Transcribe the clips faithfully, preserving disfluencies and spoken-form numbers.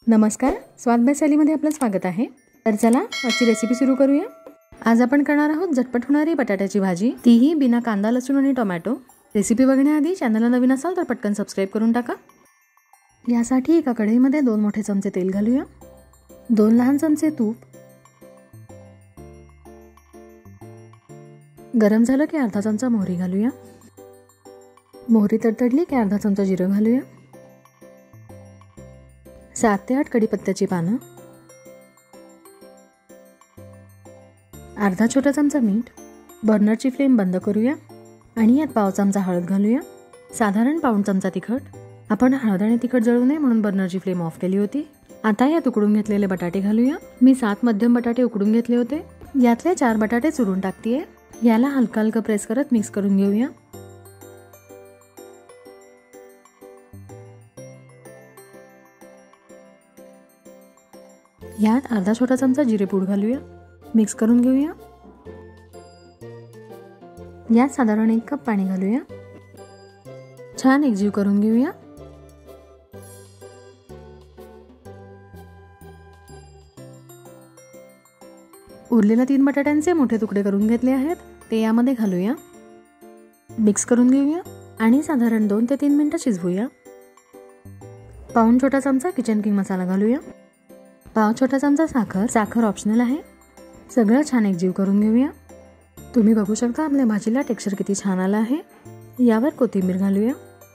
नमस्कार, स्वाद बाय सॅलीमध्ये आपलं स्वागत आहे। तर चला आजची रेसिपी सुरू करूया। आज आपण करणार आहोत झटपट होणारी बटाट्याची भाजी, तीही बिना कांदा लसूण आणि टोमॅटो। रेसिपी बघण्याआधी चॅनलला नवीन असाल तर पटकन सबस्क्राइब करून टाका। यासाठी एका कढईमध्ये दोन मोठे चमचे तेल घालूया, दोन लहान चमचे तूप। गरम झालं की अर्धा चमचा मोहरी घालूया। मोहरी तडतडली की अर्धा चमचा जिरं घालूया। सात ते आठ कढीपत्त्याची पानं, अर्धा छोटा चमचा मीठ। बर्नरची फ्लेम बंद करूया आणि यात पाव चमचा हळद घालूया, साधारण पाऊण चमचा तिखट। आपण हळद आणि तिखट जळू नये म्हणून बर्नरची फ्लेम ऑफ केली होती। आता यात उकडून घेतलेले बटाटे घालूया। मी सात मध्यम बटाटे उकडून घेतले होते, यातले चार बटाटे चुरून टाकतेय। याला हलका हलका प्रेस करत मिक्स करून घेऊया। यात अर्धा छोटा चमचा जिरेपूड घालूया, मिक्स करून घेऊया। यात साधारण एक कप पाणी घालूया, छान एकजीव करून घेऊया। उरलेल्या तीन बटाट्यांचे मोठे तुकडे करून घेतले आहेत, ते यामध्ये घालूया, मिक्स करून घेऊया आणि साधारण दोन ते तीन मिनिटं शिजवूया। पाऊण छोटा चमचा किचन किंग मसाला घालूया, पाव छोटा चमचा साखर। साखर ऑप्शनल आहे। सगळं छान एकजीव करून घेऊया। तुम्ही बघू शकता आपल्या भाजीला टेक्स्चर किती छान आलं आहे। यावर कोथिंबीर घालूया।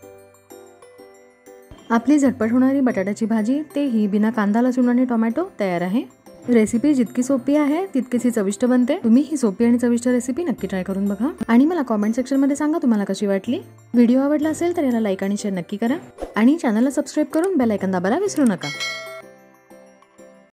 आपली झटपट होणारी बटाट्याची भाजी, तेही बिना कांदा लसूण आणि टोमॅटो, तयार आहे। रेसिपी जितकी सोपी आहे तितकीच ही चविष्ट बनते। तुम्ही ही सोपी आणि चविष्ट रेसिपी नक्की ट्राय करून बघा आणि मला कमेंट सेक्शन मध्ये सांगा तुम्हाला कशी वाटली। व्हिडिओ आवडला असेल तर याला लाईक आणि शेअर नक्की करा आणि चॅनलला सबस्क्राइब करून बेल आयकॉन दाबायला विसरू नका।